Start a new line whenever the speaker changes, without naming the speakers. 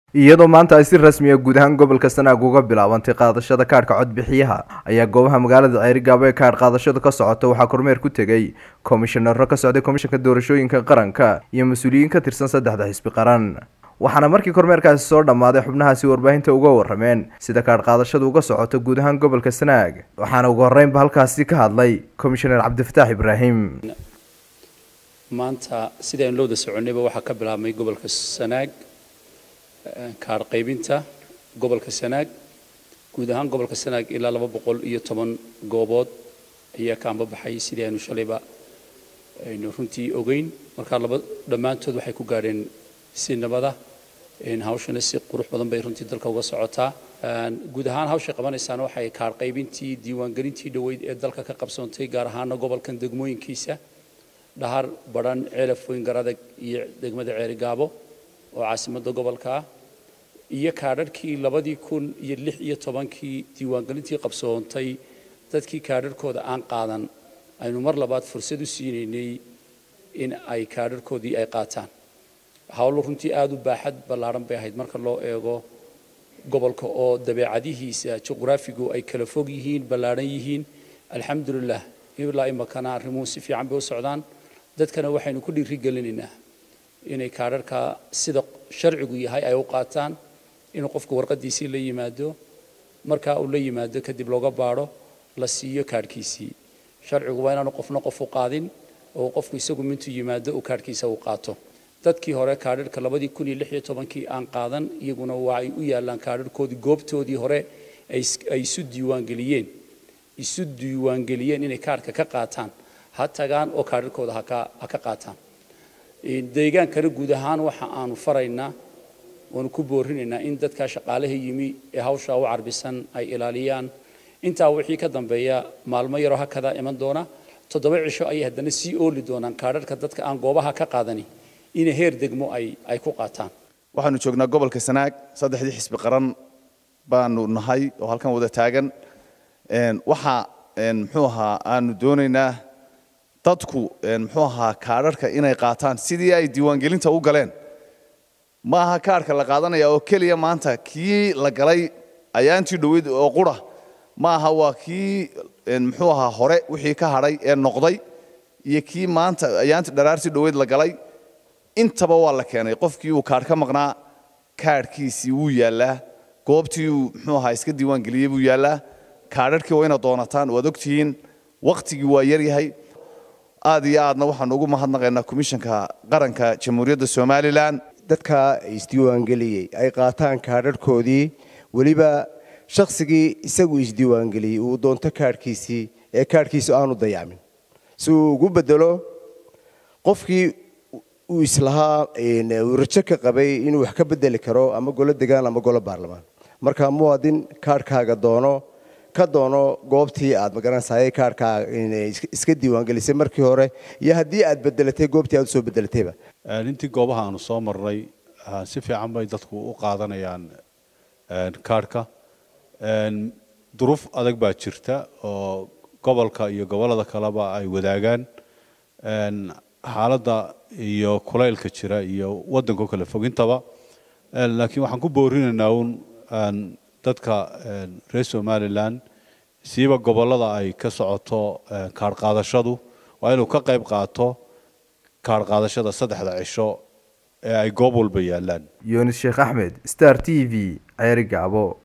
iyadoo maanta ay si rasmi ah guud ahaan gobolka Sanaag uga bilaabantay qaadashada kaarka codbixiyaha ayaa goobaha magaalada Ceerigaabo ee kaar qaadashada ka socota waxaa kormeer ku tagay komishanaro ka socday komishanka doorashooyinka qaranka iyo mas'uuliyiin ka tirsan saddexda xisbi qaran waxaana markii kormeerkaasi soo dhamaaday xubnahaasi warbaahinta uga warrameen sida kaar qaadashada uga socoto guud ahaan gobolka Sanaag waxaana ugu horeynba halkaasi ka hadlay komishanar Cabdifataax Ibraahim
maanta sidaan loo soconayba waxa ka bilaabmay gobolka Sanaag kaar qaybinta gobolka Sanaag guud ahaan gobolka Sanaag ilaa 210 goobood ayaa ka baxay sidaan shalayba aynu runtii ogeyn marka dhamaantood waxay ku gaareen si nabada hawshana si qurux badan bay runtii dalka uga socotaa guud ahaan hawsha qabanaysan waxay kaar qaybintii diiwaangelintii dhaweyd ee dalka ka qabsoontay gaar ahaan gobolkan degmooyinkiisa dhahar baran ceelafooyin garadag iyo degmada Ceerigaabo oo caasimadda gobolka iyo kaararkii 2016 diiwaangelintii qabsoontay dadkii kaararkooda aan qaadan aynu mar labaad fursad u siineynay in ay kaararkoodii ay qaataan hawlo runtii aad u baaxad ballaaran bay ahayd marka loo eego gobolka oo dabeecadihiisa juqraafigu ay kala fog yihiin ballaaran yihiin alxamdulillah ilaa imakana arrimuhu si fiican bay u socdaan dadkana waxaynu ku dhiirigelinaynaa inay kaararka sida sharcigu yahay ay u qaataan inuu qofku warqadiisii la yimaado marka uu la yimaado kadib looga baaro la siiyo kaarkiisii sharcigu waa inaanu qofna qof u qaadin oo qofku isagu mintu yimaado uu kaarkiisa u qaato dadkii hore kaararka 2016 aan qaadan iyaguna waa ay u yaalaan kaararkoodii goobtoodii hore ay isu diiwaangeliyeen inay kaarka ka qaataan ha tagaan oo kaararkooda ha ka qaataan deegaankana guud ahaan waxa aanu faraynaa oo ku boorinaynaa in dadka shaqaalaha yimi ee hawsha u carbisan ay ilaaliyaan inta wixii ka dambeeya maalmo yar oo hakada iman doona 7 cisho ay haddana sii ooli doonaan kaararka dadka aan goobaha ka qaadani in heer degmo ay ku qaataan
waxaanu joognaa gobolka Sanaag saddexdii xisbi qaran baanu nahay oo halkan wada taagan waxa muxuu ahaa aanu doonaynaa dadku muxuu ahaa kaararka inay qaataan sidii ay diiwaangelinta u galeen ma aha kaarka la qaadanaya oo kaliya maanta kii la galay ayaantii dhaweyd oo qura ma aha waa kii muxuu ahaa hore wixii ka hadhay ee noqday iyo kii maanta ayaantii dharaartii dhaweyd la galay intaba waa la keenay qofkii uu kaar ka maqnaa kaarkiisii wuu yaalaa goobtii uu muxuu ahaa iska diiwaangeliyay buu yaalaa kaararkii waa inaad doonataan waad ogtihiin waqtigii waa yar yahay aad iyo aadna waxaan ugu mahadnaqaynaa komishanka qaranka jamhuuriyadda Soomaaliland
dadka isdiiwaangeliyay ay qaataan kaararkoodii waliba shakhsigii isagu isdiiwaangeliyay uu doonto kaarkiisii ee kaarkiisu aanu dayacmin si uu ugu bedelo qofkii uu islahaa uu rajo ka qabay inuu wax ka bedeli karo ama golo degaan ama golo baarlamaan marka muwaadin kaarkaaga ka doono goobtii aad magaranaysaa kaarka iska diiwaangelisay markii hore iyo haddii aad bedelatay goobtii aad soo bedelatayba
intii goobaha aanu soo marnay si fiican bay dadku u qaadanayaan kaarka duruuf adag baa jirta oo gobolka iyo gobolada kaleba ay wadaagaan xaaladda iyo kulaylka jira iyo waddanka kala fogintaba laakiin waxaan ku boorinaynaa dadka reer Somaliland siiba gobolada ay ka socoto kaar qaadashadu waa inuu ka qayb qaato kaar qaadashada saddexda cisho ee ay goob walba yaalaan
Yunis Sheekh Ahmed Star TV Ceerigaabo